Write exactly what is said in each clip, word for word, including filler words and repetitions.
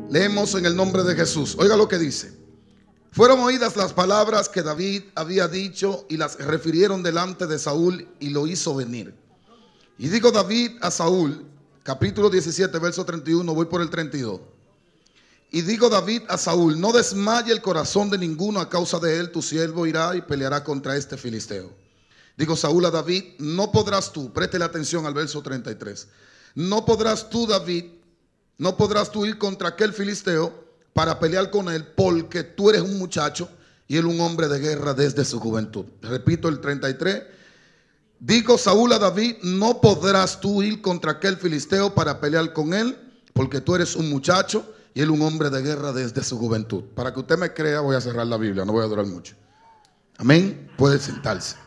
Leemos en el nombre de Jesús. Oiga lo que dice. Fueron oídas las palabras que David había dicho y las refirieron delante de Saúl y lo hizo venir. Y dijo David a Saúl, capítulo diecisiete, verso treinta y uno, voy por el treinta y dos. Y dijo David a Saúl, no desmaye el corazón de ninguno a causa de él, tu siervo irá y peleará contra este filisteo. Dijo Saúl a David, no podrás tú, préstele atención al verso treinta y tres, no podrás tú, David, no podrás tú ir contra aquel filisteo para pelear con él, porque tú eres un muchacho y él un hombre de guerra desde su juventud. Repito el treinta y tres. Dijo Saúl a David, no podrás tú ir contra aquel filisteo para pelear con él, porque tú eres un muchacho y él un hombre de guerra desde su juventud. Para que usted me crea, voy a cerrar la Biblia, no voy a durar mucho. Amén. Puede sentarse.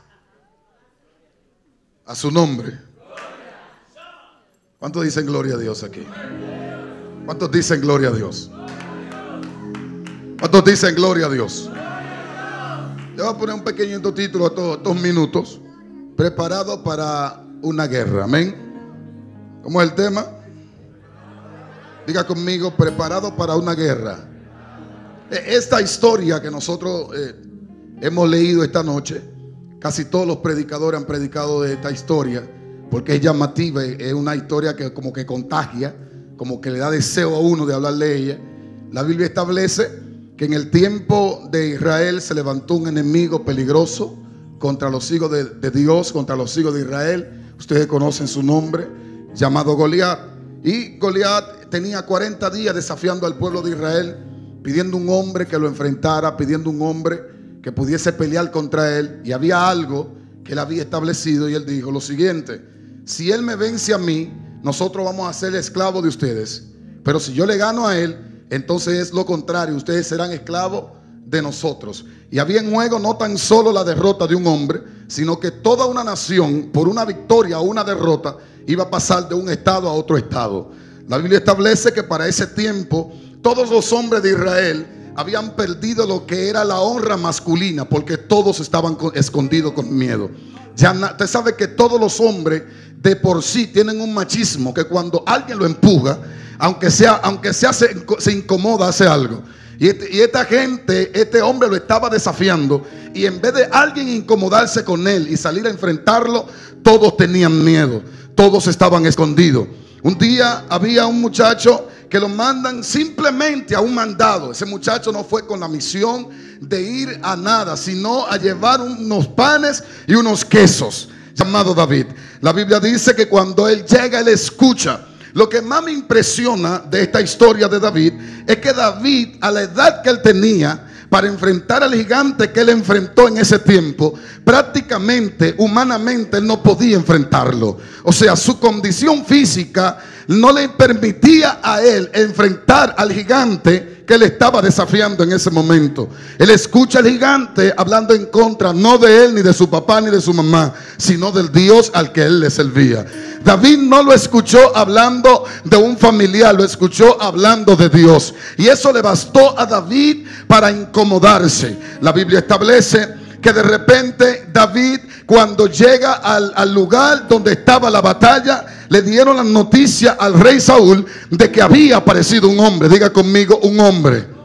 A su nombre. ¿Cuántos dicen gloria a Dios aquí? ¿Cuántos dicen gloria a Dios? ¿Cuántos dicen gloria a Dios? Le voy a poner un pequeño título a todos estos minutos. Preparado para una guerra. Amén. ¿Cómo es el tema? Diga conmigo, preparado para una guerra. Esta historia que nosotros eh, hemos leído esta noche, casi todos los predicadores han predicado de esta historia, porque es llamativa, es una historia que como que contagia, como que le da deseo a uno de hablar de ella. La Biblia establece que en el tiempo de Israel se levantó un enemigo peligroso contra los hijos de, de Dios, contra los hijos de Israel. Ustedes conocen su nombre, llamado Goliat. Y Goliat tenía cuarenta días desafiando al pueblo de Israel, pidiendo un hombre que lo enfrentara, pidiendo un hombre que pudiese pelear contra él. Y había algo que él había establecido, y él dijo lo siguiente: si él me vence a mí, nosotros vamos a ser esclavos de ustedes, pero si yo le gano a él, entonces es lo contrario, ustedes serán esclavos de nosotros. Y había en juego no tan solo la derrota de un hombre, sino que toda una nación, por una victoria o una derrota, iba a pasar de un estado a otro estado. La Biblia establece que para ese tiempo todos los hombres de Israel habían perdido lo que era la honra masculina, porque todos estaban escondidos con miedo. Ya usted sabe que todos los hombres de por sí tienen un machismo, que cuando alguien lo empuja, aunque sea, aunque sea se, se incomoda, hace algo. Y, este, y esta gente, este hombre lo estaba desafiando, y en vez de alguien incomodarse con él y salir a enfrentarlo, todos tenían miedo, todos estaban escondidos. Un día había un muchacho que lo mandan simplemente a un mandado. Ese muchacho no fue con la misión de ir a nada, sino a llevar unos panes y unos quesos, llamado David. La Biblia dice que cuando él llega, él escucha. Lo que más me impresiona de esta historia de David es que David, a la edad que él tenía para enfrentar al gigante que él enfrentó en ese tiempo, prácticamente, humanamente, él no podía enfrentarlo. O sea, su condición física no le permitía a él enfrentar al gigante que él estaba desafiando en ese momento. Él escucha al gigante hablando en contra, no de él, ni de su papá, ni de su mamá, sino del Dios al que él le servía. David no lo escuchó hablando de un familiar, lo escuchó hablando de Dios. Y eso le bastó a David para incomodarse. La Biblia establece que de repente David, cuando llega al, al lugar donde estaba la batalla, le dieron la noticia al rey Saúl de que había aparecido un hombre. Diga conmigo, un hombre.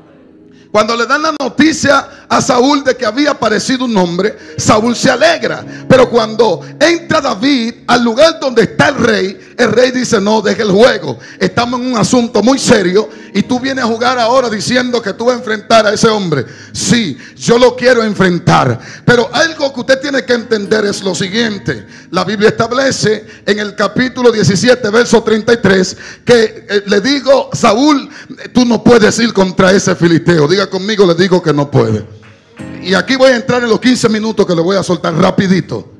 Cuando le dan la noticia a Saúl de que había aparecido un hombre, Saúl se alegra. Pero cuando entra David al lugar donde está el rey, el rey dice: no, deje el juego, estamos en un asunto muy serio y tú vienes a jugar ahora diciendo que tú vas a enfrentar a ese hombre. Sí, yo lo quiero enfrentar, pero algo que usted tiene que entender es lo siguiente. La Biblia establece en el capítulo diecisiete, verso treinta y tres, que eh, le digo: Saúl, tú no puedes ir contra ese filisteo. Diga conmigo, le digo que no puede. Y aquí voy a entrar en los quince minutos que le voy a soltar rapidito.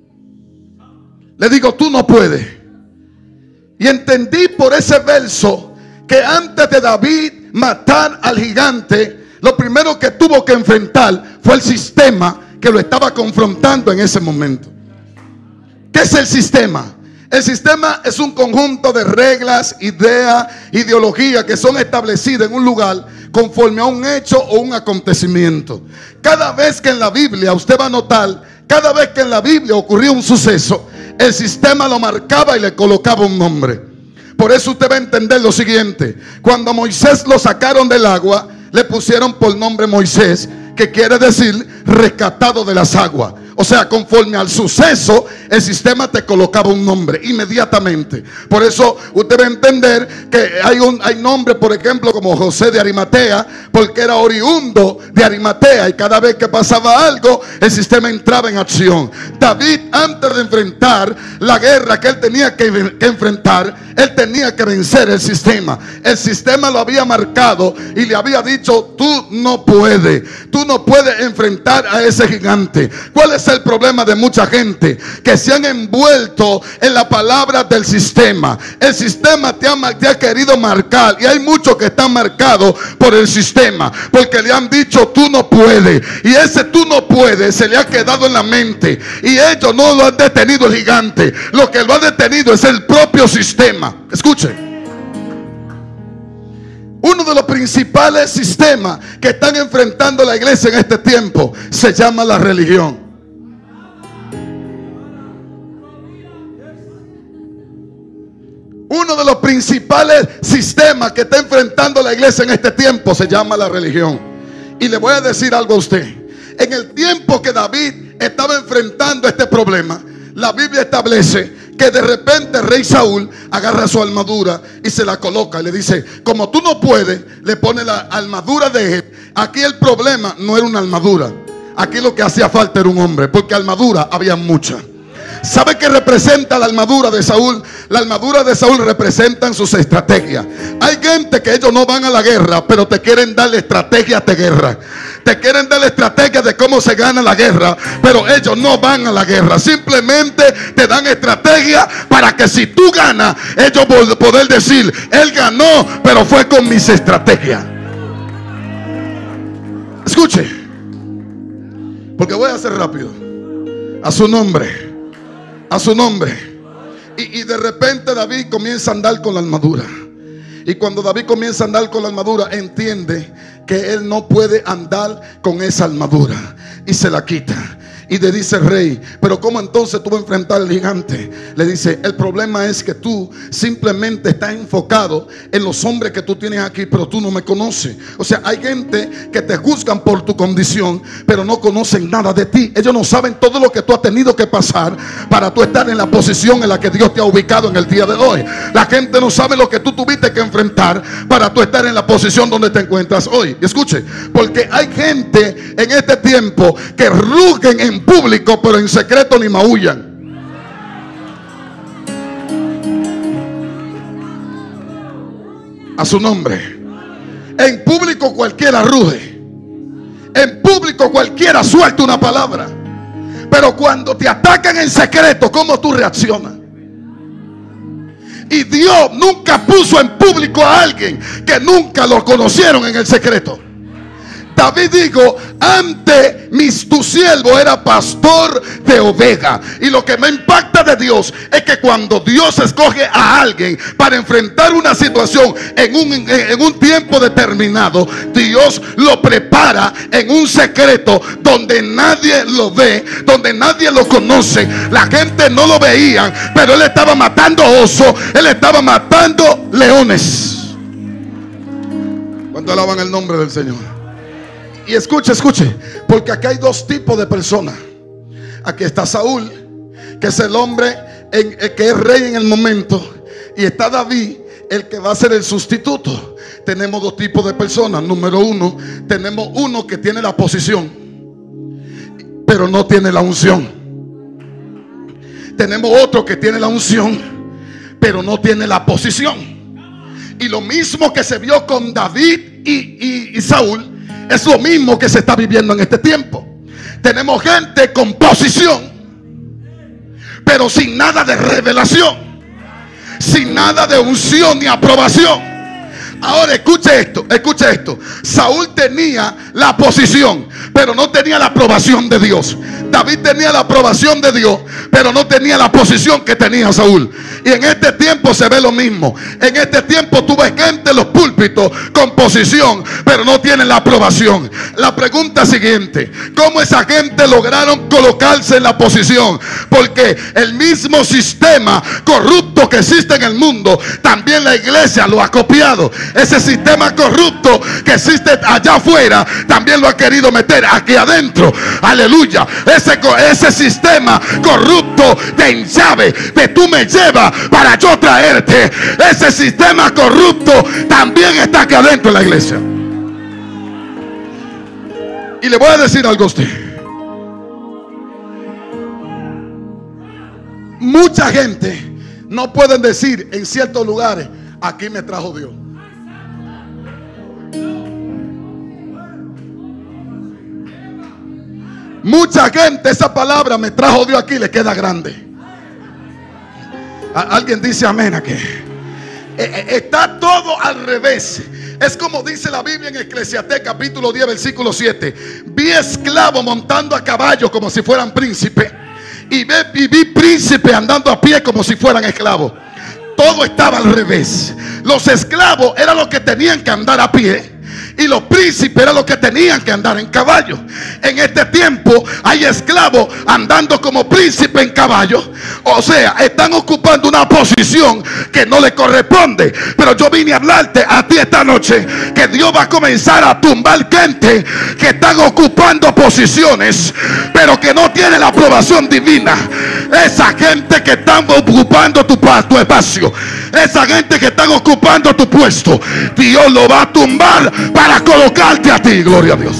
Le digo: tú no puedes. Y entendí por ese verso que antes de David matar al gigante, lo primero que tuvo que enfrentar fue el sistema que lo estaba confrontando en ese momento. ¿Qué es el sistema? El sistema es un conjunto de reglas, ideas, ideologías que son establecidas en un lugar conforme a un hecho o un acontecimiento. Cada vez que en la Biblia usted va a notar, cada vez que en la Biblia ocurría un suceso, el sistema lo marcaba y le colocaba un nombre. Por eso usted va a entender lo siguiente: cuando a Moisés lo sacaron del agua, le pusieron por nombre Moisés, que quiere decir rescatado de las aguas. O sea, conforme al suceso, el sistema te colocaba un nombre inmediatamente. Por eso usted va a entender que hay un hay nombre, por ejemplo, como José de Arimatea, porque era oriundo de Arimatea, y cada vez que pasaba algo, el sistema entraba en acción. David, antes de enfrentar la guerra que él tenía que, que enfrentar, él tenía que vencer el sistema. El sistema lo había marcado y le había dicho: tú no puedes, tú no puedes enfrentar a ese gigante. ¿Cuál es el problema de mucha gente? Que se han envuelto en la palabra del sistema. El sistema te ha, te ha querido marcar, y hay muchos que están marcados por el sistema, porque le han dicho: tú no puedes, y ese tú no puedes se le ha quedado en la mente, y ellos no lo han detenido el gigante. Lo que lo ha detenido es el propio sistema. Escuche, uno de los principales sistemas que están enfrentando la iglesia en este tiempo se llama la religión. Uno de los principales sistemas que está enfrentando la iglesia en este tiempo se llama la religión. Y le voy a decir algo a usted. En el tiempo que David estaba enfrentando este problema, la Biblia establece que de repente el rey Saúl agarra su armadura y se la coloca y le dice: como tú no puedes, le pone la armadura de él. Aquí el problema no era una armadura, aquí lo que hacía falta era un hombre, porque armadura había mucha. ¿Sabe qué representa la armadura de Saúl? La armadura de Saúl representa sus estrategias. Hay gente que ellos no van a la guerra, pero te quieren dar estrategias de guerra. Te quieren dar estrategias de cómo se gana la guerra, pero ellos no van a la guerra. Simplemente te dan estrategias para que si tú ganas, ellos poder decir: él ganó, pero fue con mis estrategias. Escuche, porque voy a hacer rápido. A su nombre. A su nombre. Y, y de repente David comienza a andar con la armadura. Y cuando David comienza a andar con la armadura, entiende que él no puede andar con esa armadura, y se la quita. Y le dice el rey: pero ¿cómo entonces tú vas a enfrentar al gigante? Le dice: el problema es que tú simplemente estás enfocado en los hombres que tú tienes aquí, pero tú no me conoces. O sea, hay gente que te juzgan por tu condición, pero no conocen nada de ti. Ellos no saben todo lo que tú has tenido que pasar para tú estar en la posición en la que Dios te ha ubicado en el día de hoy. La gente no sabe lo que tú tuviste que enfrentar para tú estar en la posición donde te encuentras hoy. Y escuche, porque hay gente en este tiempo que rugen en público, pero en secreto ni maullan. A su nombre. En público cualquiera ruge, en público cualquiera suelta una palabra, pero cuando te atacan en secreto, ¿cómo tú reaccionas? Y Dios nunca puso en público a alguien que nunca lo conocieron en el secreto. David dijo: antes mis, tu siervo era pastor de ovejas. Y lo que me impacta de Dios es que cuando Dios escoge a alguien para enfrentar una situación en un, en, en un tiempo determinado, Dios lo prepara en un secreto donde nadie lo ve, donde nadie lo conoce. La gente no lo veía, pero él estaba matando osos, él estaba matando leones. ¿Cuánto alaban el nombre del Señor? Y escuche, escuche, porque acá hay dos tipos de personas. Aquí está Saúl, que es el hombre en, el que es rey en el momento, y está David, el que va a ser el sustituto. Tenemos dos tipos de personas. Número uno, tenemos uno que tiene la posición, pero no tiene la unción. Tenemos otro que tiene la unción, pero no tiene la posición. Y lo mismo que se vio con David y, y, y Saúl, es lo mismo que se está viviendo en este tiempo. Tenemos gente con posición, pero sin nada de revelación, sin nada de unción ni aprobación. Ahora escuche esto, escuche esto. Saúl tenía la posición, pero no tenía la aprobación de Dios. David tenía la aprobación de Dios, pero no tenía la posición que tenía Saúl. Y en este tiempo se ve lo mismo. En este tiempo tú ves gente en los púlpitos con posición, pero no tienen la aprobación. La pregunta siguiente: ¿cómo esa gente lograron colocarse en la posición? Porque el mismo sistema corrupto que existe en el mundo, también la iglesia lo ha copiado. Ese sistema corrupto que existe allá afuera, también lo ha querido meter aquí adentro. Aleluya. Ese, ese sistema corrupto de llave de tú me llevas para yo traerte, ese sistema corrupto también está aquí adentro en la iglesia. Y le voy a decir algo a usted. Mucha gente no pueden decir en ciertos lugares: aquí me trajo Dios. Mucha gente, esa palabra me trajo Dios aquí, le queda grande. Alguien dice amén aquí. Está todo al revés. Es como dice la Biblia en Eclesiastés capítulo diez versículo siete: vi esclavos montando a caballo como si fueran príncipes, y vi, vi príncipes andando a pie como si fueran esclavos. Todo estaba al revés. Los esclavos eran los que tenían que andar a pie, y los príncipes eran los que tenían que andar en caballo. En este tiempo hay esclavos andando como príncipes en caballo. O sea, están ocupando una posición que no le corresponde. Pero yo vine a hablarte a ti esta noche que Dios va a comenzar a tumbar gente que están ocupando posiciones, pero que no tienen la aprobación divina. Esa gente que están ocupando tu, tu espacio, esa gente que están ocupando tu puesto, Dios lo va a tumbar para colocarte a ti. Gloria a Dios.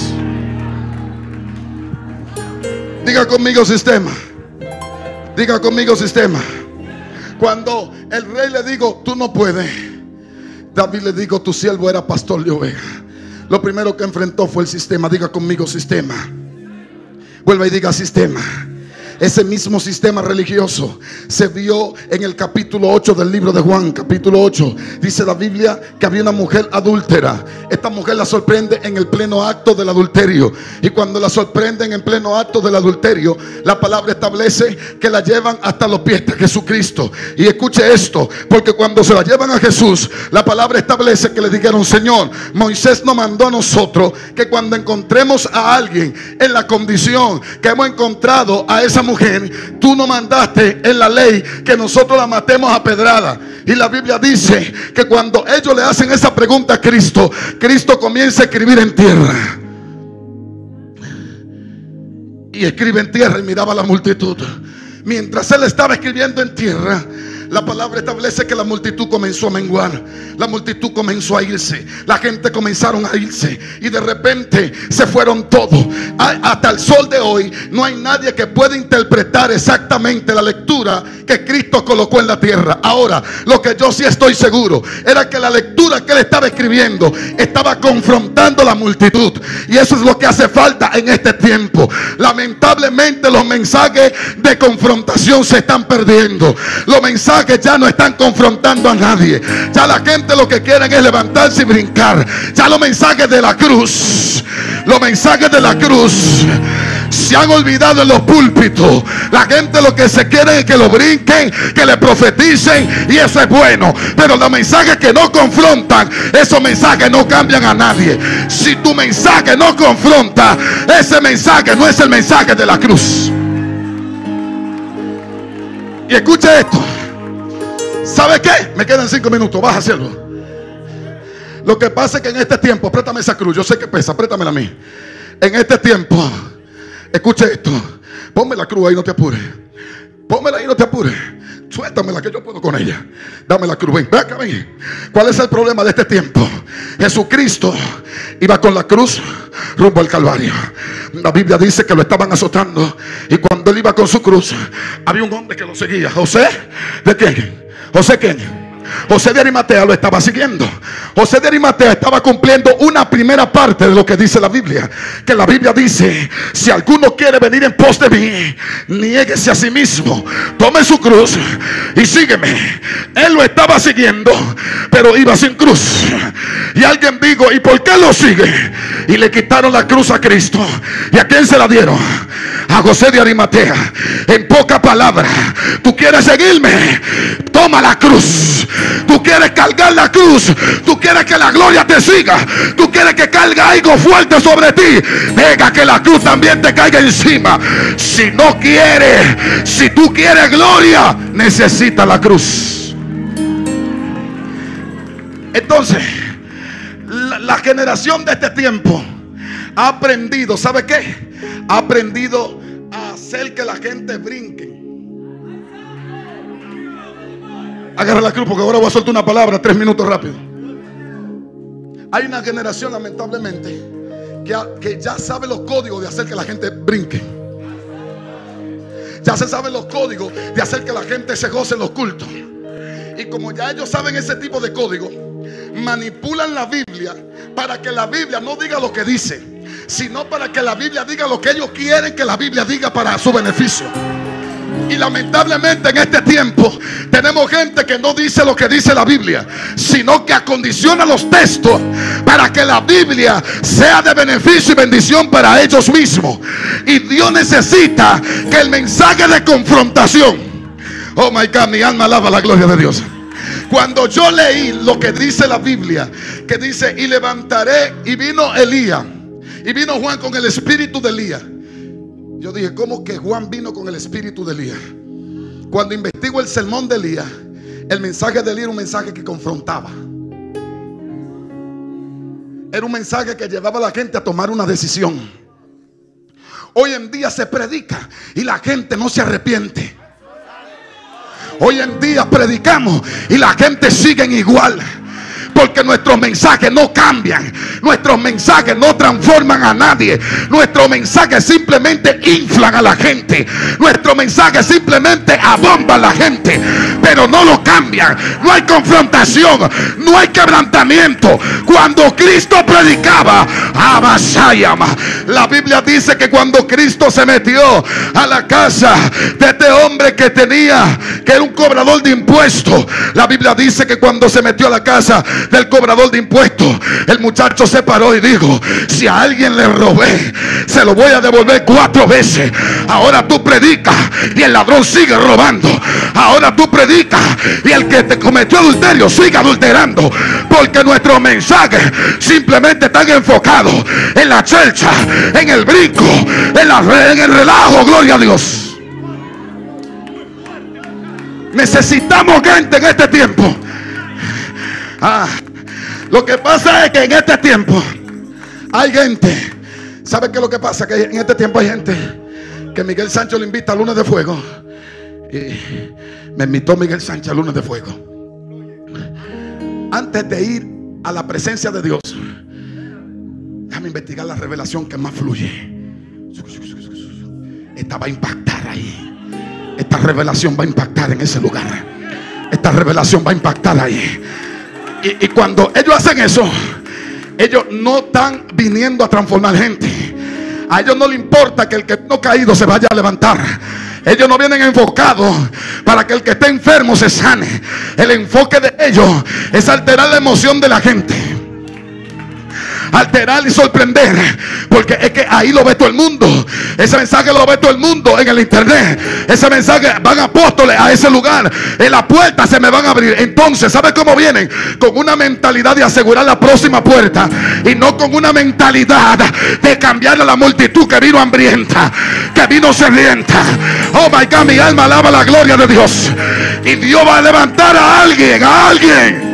Diga conmigo sistema. Diga conmigo sistema. Cuando el rey le dijo: tú no puedes, David le dijo: tu siervo era pastor de ovejas. Lo primero que enfrentó fue el sistema. Diga conmigo sistema. Vuelva y diga sistema. Ese mismo sistema religioso se vio en el capítulo ocho del libro de Juan. Capítulo ocho. Dice la Biblia que había una mujer adúltera. Esta mujer la sorprende en el pleno acto del adulterio. Y cuando la sorprenden en pleno acto del adulterio, la palabra establece que la llevan hasta los pies de Jesucristo. Y escuche esto, porque cuando se la llevan a Jesús, la palabra establece que le dijeron: Señor, Moisés nos mandó a nosotros que cuando encontremos a alguien en la condición que hemos encontrado a esa mujer, mujer, tú no mandaste en la ley que nosotros la matemos a pedrada. Y la Biblia dice que cuando ellos le hacen esa pregunta a Cristo, Cristo comienza a escribir en tierra. Y escribe en tierra y miraba a la multitud. Mientras él estaba escribiendo en tierra, la palabra establece que la multitud comenzó a menguar. La multitud comenzó a irse. La gente comenzaron a irse. Y de repente se fueron todos. Hasta el sol de hoy no hay nadie que pueda interpretar exactamente la lectura que Cristo colocó en la tierra. Ahora, lo que yo sí estoy seguro era que la lectura que él estaba escribiendo estaba confrontando a la multitud. Y eso es lo que hace falta en este tiempo. Lamentablemente los mensajes de confrontación se están perdiendo. Los mensajes que ya no están confrontando a nadie. Ya la gente lo que quieren es levantarse y brincar. Ya los mensajes de la cruz, los mensajes de la cruz se han olvidado en los púlpitos. La gente lo que se quiere es que lo brinquen, que le profeticen, y eso es bueno. Pero los mensajes que no confrontan, esos mensajes no cambian a nadie. Si tu mensaje no confronta, ese mensaje no es el mensaje de la cruz. Y escuche esto. ¿Sabe qué? Me quedan cinco minutos. Vas a hacerlo. Lo que pasa es que en este tiempo, préstame esa cruz. Yo sé que pesa, préstamela a mí. En este tiempo, escuche esto. Ponme la cruz ahí, no te apures. Pónmela ahí, no te apures. Suéltamela que yo puedo con ella. Dame la cruz, ven, ven acá, ven. ¿Cuál es el problema de este tiempo? Jesucristo iba con la cruz rumbo al Calvario. La Biblia dice que lo estaban azotando, y cuando él iba con su cruz, había un hombre que lo seguía. ¿José? ¿De quién? ¿José quién? José de Arimatea lo estaba siguiendo. José de Arimatea estaba cumpliendo una primera parte de lo que dice la Biblia. Que la Biblia dice: si alguno quiere venir en pos de mí, niéguese a sí mismo, tome su cruz y sígueme. Él lo estaba siguiendo, pero iba sin cruz. Y alguien dijo: ¿y por qué lo sigue? Y le quitaron la cruz a Cristo. ¿Y a quién se la dieron? A José de Arimatea. En pocas palabras, tú quieres seguirme, toma la cruz. Tú quieres cargar la cruz, tú quieres que la gloria te siga, tú quieres que cargue algo fuerte sobre ti, deja que la cruz también te caiga encima. Si no quieres, si tú quieres gloria, necesitas la cruz. Entonces, la, la generación de este tiempo ha aprendido, ¿sabe qué? Ha aprendido a hacer que la gente brinque. Agarra la cruz, porque ahora voy a soltar una palabra, tres minutos rápido. Hay una generación, lamentablemente, que, que ya sabe los códigos de hacer que la gente brinque. Ya se saben los códigos de hacer que la gente se goce en los cultos. Y como ya ellos saben ese tipo de códigos, manipulan la Biblia para que la Biblia no diga lo que dice, sino para que la Biblia diga lo que ellos quieren que la Biblia diga para su beneficio. Y lamentablemente en este tiempo tenemos gente que no dice lo que dice la Biblia, sino que acondiciona los textos para que la Biblia sea de beneficio y bendición para ellos mismos. Y Dios necesita que el mensaje de confrontación, oh my God, mi alma alaba la gloria de Dios. Cuando yo leí lo que dice la Biblia, que dice: y levantaré, y vino Elías, y vino Juan con el espíritu de Elías. Yo dije: ¿cómo que Juan vino con el espíritu de Elías? Cuando investigo el sermón de Elías, el mensaje de Elías era un mensaje que confrontaba. Era un mensaje que llevaba a la gente a tomar una decisión. Hoy en día se predica y la gente no se arrepiente. Hoy en día predicamos y la gente sigue igual, porque nuestros mensajes no cambian, nuestros mensajes no transforman a nadie, nuestros mensajes simplemente inflan a la gente, nuestros mensajes simplemente abomban a la gente, pero no lo cambian. No hay confrontación, no hay quebrantamiento. Cuando Cristo predicaba, Abasayama, la Biblia dice que cuando Cristo se metió a la casa de este hombre que tenía, que era un cobrador de impuestos, la Biblia dice que cuando se metió a la casa del cobrador de impuestos, el muchacho se paró y dijo: si a alguien le robé, se lo voy a devolver cuatro veces. Ahora tú predicas y el ladrón sigue robando. Ahora tú predicas y el que te cometió adulterio sigue adulterando, porque nuestros mensajes simplemente están enfocados en la chelcha, en el brinco, en, la, en el relajo. Gloria a Dios. Necesitamos gente en este tiempo. Ah, lo que pasa es que en este tiempo hay gente. ¿Sabe qué es lo que pasa? Que en este tiempo hay gente que Miguel Sancho le invita a Lunes de Fuego. Y me invitó Miguel Sánchez a Lunes de Fuego. Antes de ir a la presencia de Dios, déjame investigar la revelación que más fluye. Esta va a impactar ahí. Esta revelación va a impactar en ese lugar. Esta revelación va a impactar ahí. Y, y cuando ellos hacen eso, ellos no están viniendo a transformar gente. A ellos no les importa que el que no caído se vaya a levantar. Ellos no vienen enfocados para que el que esté enfermo se sane. El enfoque de ellos es alterar la emoción de la gente, alterar y sorprender, porque es que ahí lo ve todo el mundo. Ese mensaje lo ve todo el mundo en el internet. Ese mensaje, van apóstoles a ese lugar, en la puerta se me van a abrir. Entonces, ¿sabe cómo vienen? Con una mentalidad de asegurar la próxima puerta, y no con una mentalidad de cambiar a la multitud que vino hambrienta, que vino sedienta. Oh my God, mi alma alaba la gloria de Dios. Y Dios va a levantar a alguien, a alguien.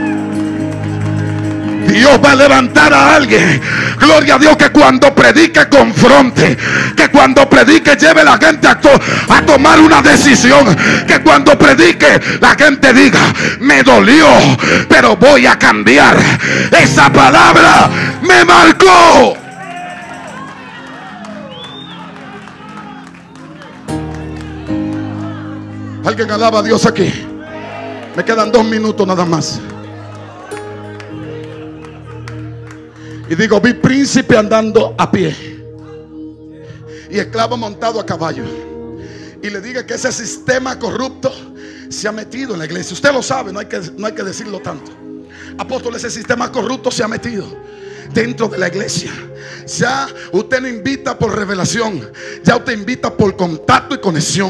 Dios va a levantar a alguien, gloria a Dios, que cuando predique confronte, que cuando predique lleve a la gente a, to a tomar una decisión, que cuando predique la gente diga: me dolió, pero voy a cambiar. Esa palabra me marcó. Alguien alaba a Dios aquí. Me quedan dos minutos nada más. Y digo: vi príncipe andando a pie y esclavo montado a caballo. Y le diga que ese sistema corrupto se ha metido en la iglesia. Usted lo sabe, no hay que, no hay que decirlo tanto. Apóstol, ese sistema corrupto se ha metido dentro de la iglesia. Ya usted no invita por revelación, ya usted invita por contacto y conexión.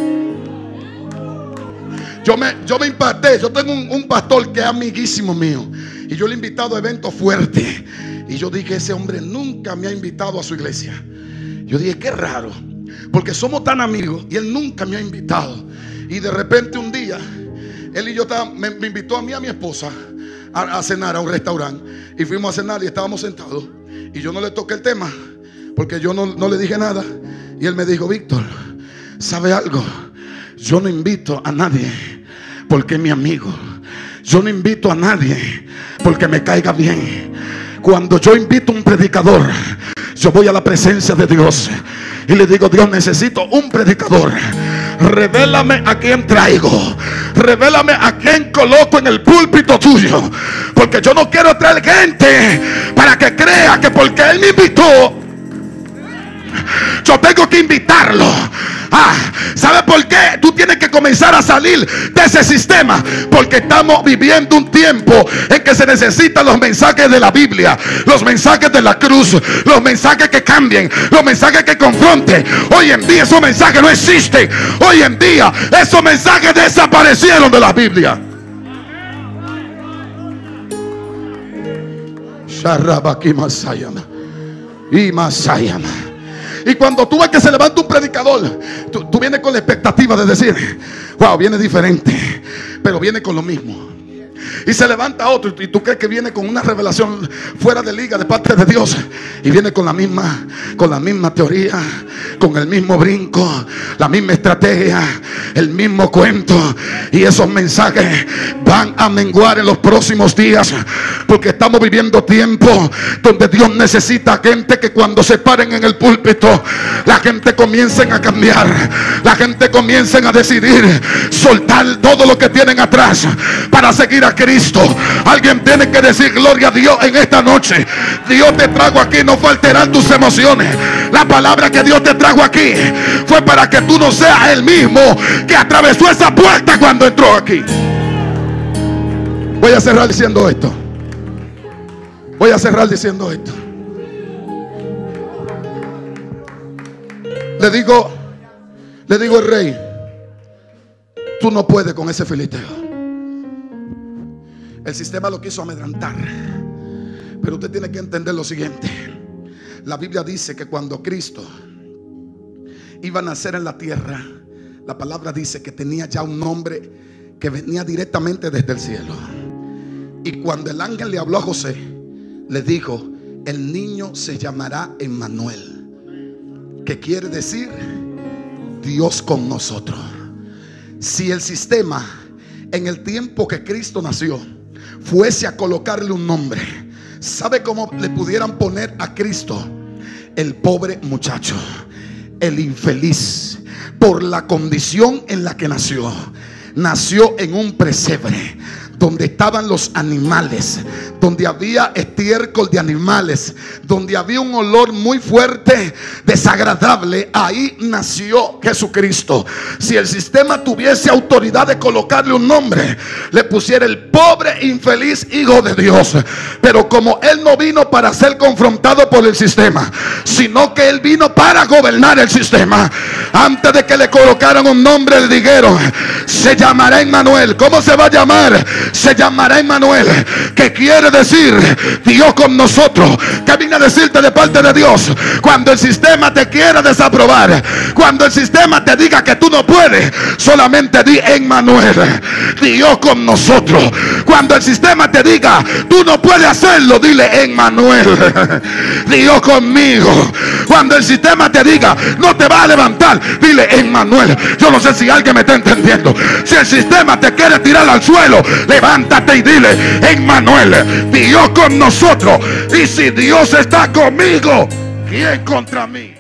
Yo me, yo me impacté. Yo tengo un, un pastor que es amiguísimo mío, y yo le he invitado a eventos fuertes, y yo dije, ese hombre nunca me ha invitado a su iglesia. Yo dije, qué raro, porque somos tan amigos y él nunca me ha invitado. Y de repente un día él y yo estaba, me, me invitó a mí y a mi esposa a, a cenar a un restaurante, y fuimos a cenar y estábamos sentados, y yo no le toqué el tema porque yo no, no le dije nada. Y él me dijo, Víctor, ¿sabe algo? Yo no invito a nadie porque es mi amigo. Yo no invito a nadie porque me caiga bien. Cuando yo invito a un predicador, yo voy a la presencia de Dios y le digo, Dios, necesito un predicador. Revélame a quién traigo, revélame a quién coloco en el púlpito tuyo, porque yo no quiero traer gente para que crea que porque él me invitó, yo tengo que invitarlo. Ah, ¿sabe por qué? Tú tienes que comenzar a salir de ese sistema, porque estamos viviendo un tiempo en que se necesitan los mensajes de la Biblia, los mensajes de la cruz, los mensajes que cambien, los mensajes que confronten. Hoy en día esos mensajes no existen. Hoy en día esos mensajes desaparecieron de la Biblia. Y Masayama. Y cuando tú ves que se levanta un predicador, tú, tú vienes con la expectativa de decir, wow, viene diferente, pero viene con lo mismo. Y se levanta otro y tú crees que viene con una revelación fuera de liga de parte de Dios, y viene con la misma, con la misma teoría, con el mismo brinco, la misma estrategia, el mismo cuento. Y esos mensajes van a menguar en los próximos días, porque estamos viviendo tiempos donde Dios necesita gente que cuando se paren en el púlpito, la gente comiencen a cambiar, la gente comiencen a decidir soltar todo lo que tienen atrás para seguir a Cristo. Alguien tiene que decir gloria a Dios en esta noche. Dios te trajo aquí no fue alterar tus emociones. La palabra que Dios te trajo aquí fue para que tú no seas el mismo que atravesó esa puerta cuando entró aquí. Voy a cerrar diciendo esto. Voy a cerrar diciendo esto. Le digo, le digo al rey, tú no puedes con ese filisteo. El sistema lo quiso amedrentar, pero usted tiene que entender lo siguiente. La Biblia dice que cuando Cristo iba a nacer en la tierra, la palabra dice que tenía ya un nombre que venía directamente desde el cielo. Y cuando el ángel le habló a José, le dijo, el niño se llamará Emmanuel, que quiere decir Dios con nosotros. Si el sistema en el tiempo que Cristo nació fuese a colocarle un nombre, ¿sabe cómo le pudieran poner a Cristo? El pobre muchacho, el infeliz, por la condición en la que nació. Nació en un pesebre donde estaban los animales, donde había estiércol de animales, donde había un olor muy fuerte, desagradable. Ahí nació Jesucristo. Si el sistema tuviese autoridad de colocarle un nombre, le pusiera el pobre infeliz hijo de Dios. Pero como él no vino para ser confrontado por el sistema, sino que él vino para gobernar el sistema, antes de que le colocaran un nombre, le dijeron, se llamará Emmanuel. ¿Cómo se va a llamar? Se llamará Emmanuel, que quiere decir Dios con nosotros. ¿Qué viene a decirte de parte de Dios? Cuando el sistema te quiera desaprobar, cuando el sistema te diga que tú no puedes, solamente di Emmanuel, Dios con nosotros. Cuando el sistema te diga tú no puedes hacerlo, dile Emmanuel, Dios conmigo. Cuando el sistema te diga no te va a levantar, dile Emmanuel. Yo no sé si alguien me está entendiendo. Si el sistema te quiere tirar al suelo, levántate y dile Emmanuel, Dios con nosotros. Y si Dios está conmigo, ¿quién contra mí?